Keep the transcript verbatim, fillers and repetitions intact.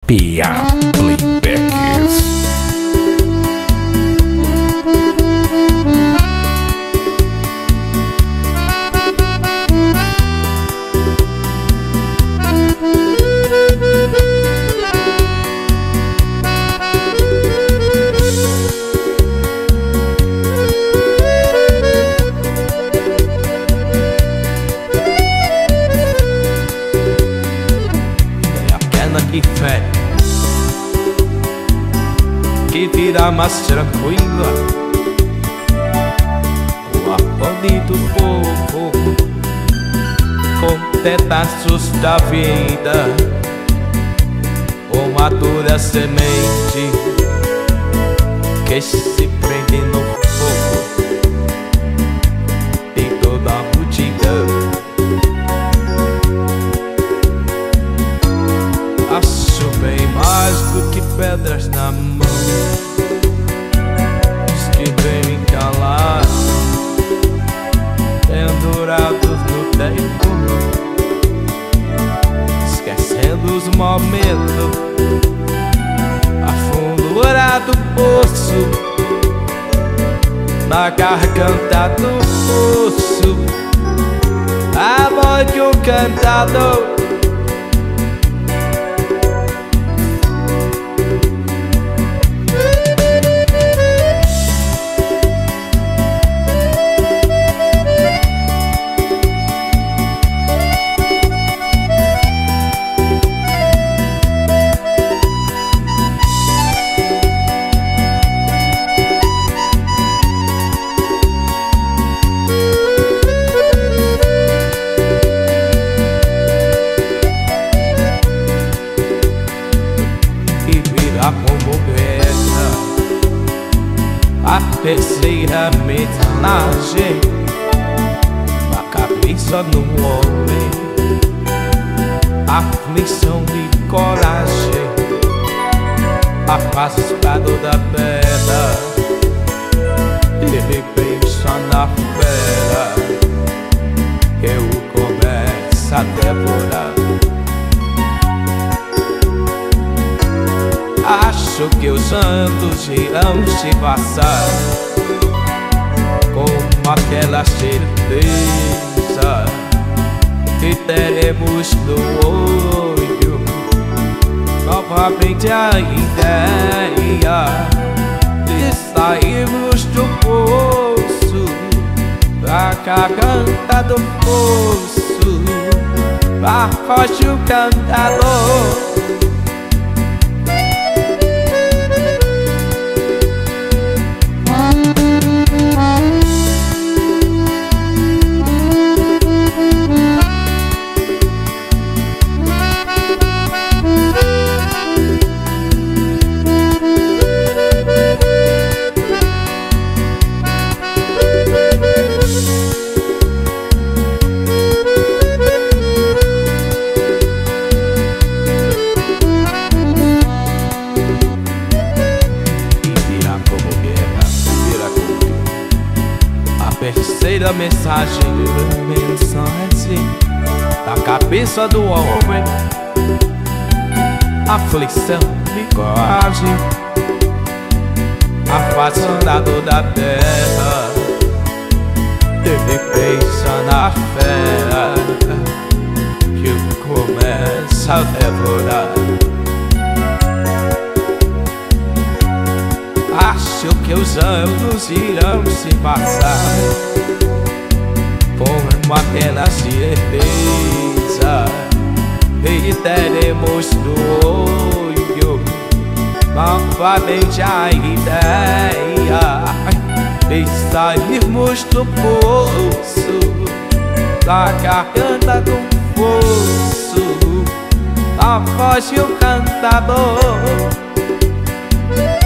P A Playback. Que fé que virá mais tranquila, o apone do povo com pedaços da vida, uma dura semente que se prende no fogo em toda a multidão. Acho bem mais do que pedras na mão, os que vêm me calar, pendurados no tempo, esquecendo os momentos, a fundura do poço, na garganta do poço, a voz de um cantador. Como guerra, a terceira metade na cabeça do homem, aflição e coragem, a paz espada da pedra, ele pensa na fera, eu começo a devorar. Acho que os anos irão se passar com aquela certeza que teremos no olho novamente a ideia de sairmos do poço, da garganta do poço, da voz do cantador. Terceira mensagem, mensagem da cabeça do homem, aflição e coragem, afastado da terra, ele pensa na fera que começa a devorar. Acho que os anos irão se passar com aquela certeza e teremos no olho novamente a ideia de sairmos do poço, da garganta do poço, a voz de um cantador.